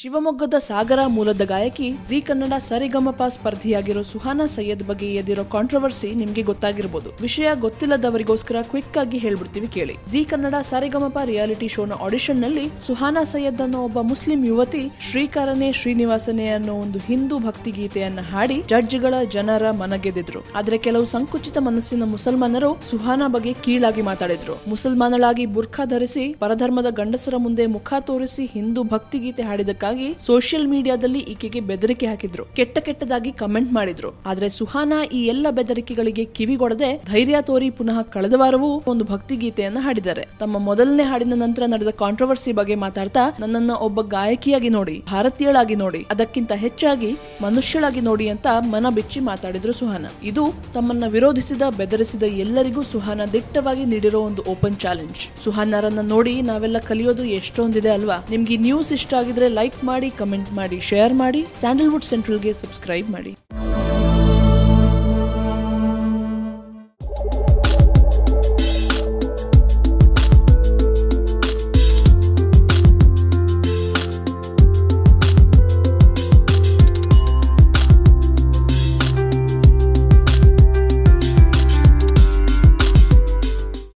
ಶಿವಮೊಗ್ಗದ ಸಾಗರ ಮೂಲದ ಗಾಯಕಿ ಜೀ ಕನ್ನಡ ಸರಿಗಮಪ ಸ್ಪರ್ಧಿಯಾಗಿರೋ ಸುಹಾನಾ ಸೈಯದ್ ಬಗ್ಗೆ ಎದ್ದಿರೋ ಕಾಂಟ್ರವರ್ಸಿ ನಿಮ್ಗೆ ಗೊತ್ತಾಗಿರಬಹುದು. ವಿಷಯ ಗೊತ್ತಿಲ್ಲದವರಿಗೋಸ್ಕರ ಕ್ವಿಕ್ ಆಗಿ ಹೇಳ್ಬಿಡ್ತೀವಿ ಕೇಳಿ. ಜೀ ಕನ್ನಡ ಸರಿಗಮಪ ರಿಯಾಲಿಟಿ ಶೋನ ಆಡಿಷನ್ ನಲ್ಲಿ ಸುಹಾನಾ ಸೈಯದ್ ಅನ್ನೋ ಒಬ್ಬ ಮುಸ್ಲಿಂ ಯುವತಿ ಶ್ರೀಕಾರನೇ ಶ್ರೀನಿವಾಸನೇ ಅನ್ನೋ ಒಂದು ಹಿಂದೂ ಭಕ್ತಿ ಗೀತೆಯನ್ನ ಹಾಡಿ ಜಡ್ಜ್ಗಳ ಜನರ ಮನಗೆದ್ದಿದ್ರು. ಆದ್ರೆ ಕೆಲವು ಸಂಕುಚಿತ ಮನಸ್ಸಿನ ಮುಸಲ್ಮಾನರು ಸುಹಾನಾ ಬಗ್ಗೆ ಕೀಳಾಗಿ ಮಾತಾಡಿದ್ರು. ಮುಸಲ್ಮಾನಳಾಗಿ ಬುರ್ಖಾ ಧರಿಸಿ ಪರಧರ್ಮದ ಗಂಡಸರ ಮುಂದೆ ಮುಖ ತೋರಿಸಿ ಹಿಂದೂ ಭಕ್ತಿ ಗೀತೆ ಹಾಡಿದಕ್ಕಾಗಿ ಸೋಷಿಯಲ್ ಮೀಡಿಯಾದಲ್ಲಿ ಈಕೆಗೆ ಬೆದರಿಕೆ ಹಾಕಿದ್ರು, ಕೆಟ್ಟದಾಗಿ ಕಮೆಂಟ್ ಮಾಡಿದ್ರು. ಆದ್ರೆ ಸುಹಾನಾ ಈ ಎಲ್ಲ ಬೆದರಿಕೆಗಳಿಗೆ ಕಿವಿಗೊಡದೆ ಧೈರ್ಯ ತೋರಿ ಪುನಃ ಕಳೆದ ವಾರವೂ ಒಂದು ಭಕ್ತಿ ಗೀತೆಯನ್ನ ಹಾಡಿದ್ದಾರೆ. ತಮ್ಮ ಮೊದಲನೇ ಹಾಡಿನ ನಂತರ ನಡೆದ ಕಾಂಟ್ರವರ್ಸಿ ಬಗ್ಗೆ ಮಾತಾಡ್ತಾ, ನನ್ನನ್ನ ಒಬ್ಬ ಗಾಯಕಿಯಾಗಿ ನೋಡಿ, ಭಾರತೀಯಳಾಗಿ ನೋಡಿ, ಅದಕ್ಕಿಂತ ಹೆಚ್ಚಾಗಿ ಮನುಷ್ಯಳಾಗಿ ನೋಡಿ ಅಂತ ಮನ ಬಿಚ್ಚಿ ಮಾತಾಡಿದ್ರು ಸುಹಾನಾ. ಇದು ತಮ್ಮನ್ನ ವಿರೋಧಿಸಿದ ಬೆದರಿಸಿದ ಎಲ್ಲರಿಗೂ ಸುಹಾನಾ ದಿಟ್ಟವಾಗಿ ನೀಡಿರೋ ಒಂದು ಓಪನ್ ಚಾಲೆಂಜ್. ಸುಹಾನಾರನ್ನ ನೋಡಿ ನಾವೆಲ್ಲ ಕಲಿಯೋದು ಎಷ್ಟೊಂದಿದೆ ಅಲ್ವಾ? ನಿಮ್ಗೆ ನ್ಯೂಸ್ ಇಷ್ಟ ಆಗಿದ್ರೆ ಲೈಕ್ ಮಾಡಿ, ಕಮೆಂಟ್ ಮಾಡಿ, ಶೇರ್ ಮಾಡಿ, ಸ್ಯಾಂಡಲ್ವುಡ್ ಸೆಂಟ್ರಲ್ಗೆ ಸಬ್ಸ್ಕ್ರೈಬ್ ಮಾಡಿ.